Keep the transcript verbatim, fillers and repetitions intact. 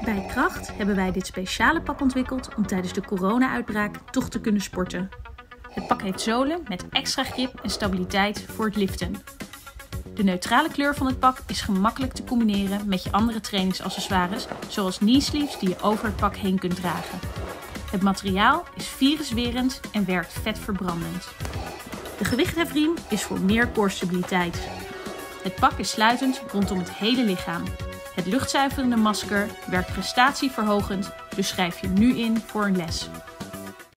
Bij Kracht hebben wij dit speciale pak ontwikkeld om tijdens de corona-uitbraak toch te kunnen sporten. Het pak heeft zolen met extra grip en stabiliteit voor het liften. De neutrale kleur van het pak is gemakkelijk te combineren met je andere trainingsaccessoires, zoals knee-sleeves die je over het pak heen kunt dragen. Het materiaal is viruswerend en werkt vetverbrandend. De gewichthefriem is voor meer core-stabiliteit. Het pak is sluitend rondom het hele lichaam. Het luchtzuiverende masker werkt prestatieverhogend, dus schrijf je nu in voor een les.